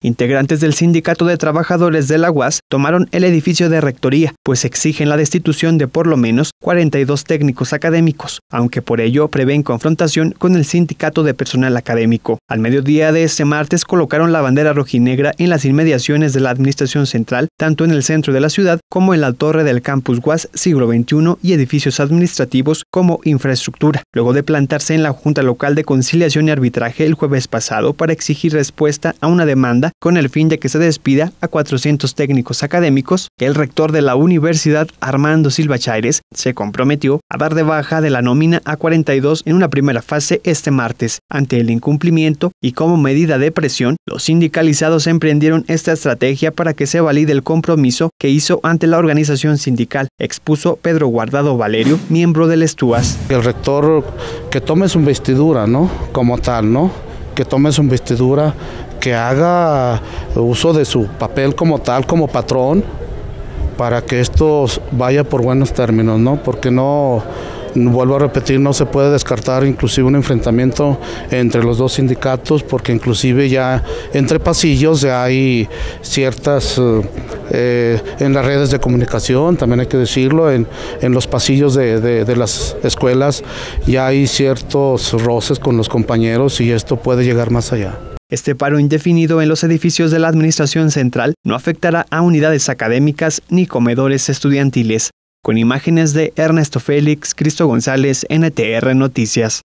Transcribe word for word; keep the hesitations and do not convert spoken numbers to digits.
Integrantes del Sindicato de Trabajadores de la U A S tomaron el edificio de rectoría, pues exigen la destitución de por lo menos cuarenta y dos técnicos académicos, aunque por ello prevén confrontación con el Sindicato de Personal Académico. Al mediodía de este martes colocaron la bandera rojinegra en las inmediaciones de la Administración Central, tanto en el centro de la ciudad como en la torre del Campus U A S Siglo veintiuno y edificios administrativos como infraestructura, luego de plantarse en la Junta Local de Conciliación y Arbitraje el jueves pasado para exigir respuesta a una demanda con el fin de que se despida a cuatrocientos técnicos académicos. El rector de la universidad, Armando Silva Chaires, se comprometió a dar de baja de la nómina a cuarenta y dos en una primera fase este martes. Ante el incumplimiento y como medida de presión, los sindicalizados emprendieron esta estrategia para que se valide el compromiso que hizo ante la organización sindical, expuso Pedro Guardado Valerio, miembro del Estúas. El rector que tome su investidura, ¿no? Como tal, ¿no? Que tome su investidura, que haga uso de su papel como tal, como patrón, para que esto vaya por buenos términos, ¿no? Porque no, vuelvo a repetir, no se puede descartar inclusive un enfrentamiento entre los dos sindicatos, porque inclusive ya entre pasillos ya hay ciertas, eh, en las redes de comunicación, también hay que decirlo, en, en los pasillos de, de, de las escuelas ya hay ciertos roces con los compañeros y esto puede llegar más allá. Este paro indefinido en los edificios de la Administración Central no afectará a unidades académicas ni comedores estudiantiles. Con imágenes de Ernesto Félix, Cristo González, N T R Noticias.